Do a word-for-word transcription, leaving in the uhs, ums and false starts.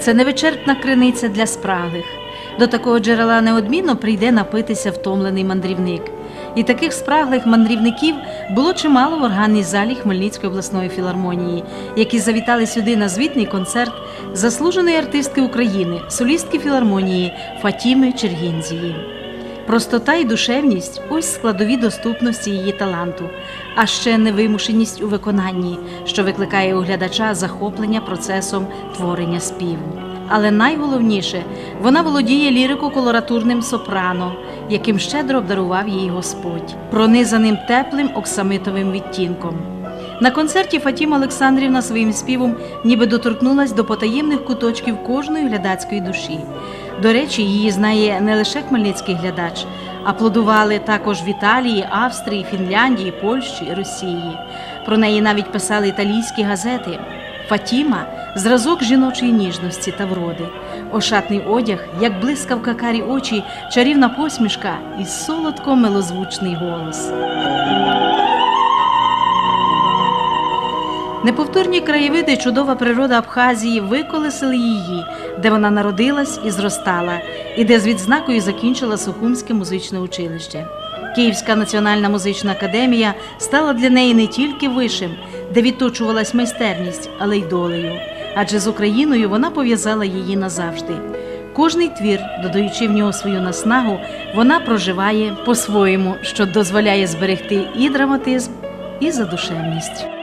це невичерпна криниця для спраглих. До такого джерела неодмінно прийде напитися втомлений мандрівник. І таких спраглих мандрівників було чимало в органній залі Хмельницької обласної філармонії, які завітали сюди на звітний концерт заслуженої артистки України, солістки філармонії Фатіми Чергінзії. Простота і душевність – ось складові доступності її таланту, а ще невимушеність у виконанні, що викликає у глядача захоплення процесом творення співу. Але найголовніше – вона володіє лірико-колоратурним сопрано, яким щедро обдарував її Господь, пронизаним теплим оксамитовим відтінком. На концерті Фатіма Олександрівна своїм співом ніби доторкнулась до потаємних куточків кожної глядацької душі. До речі, її знає не лише хмельницький глядач, аплодували також в Італії, Австрії, Фінляндії, Польщі, Росії. Про неї навіть писали італійські газети. Фатіма – зразок жіночої ніжності та вроди. Ошатний одяг, як блискавка карі очі, чарівна посмішка і солодко-милозвучний голос. Неповторні краєвиди, чудова природа Абхазії виколесили її, де вона народилась і зростала, і де з відзнакою закінчила Сухумське музичне училище. Київська національна музична академія стала для неї не тільки вишем, де відточувалась майстерність, але й долею. Адже з Україною вона пов'язала її назавжди. Кожний твір, додаючи в нього свою наснагу, вона проживає по-своєму, що дозволяє зберегти і драматизм, і задушевність.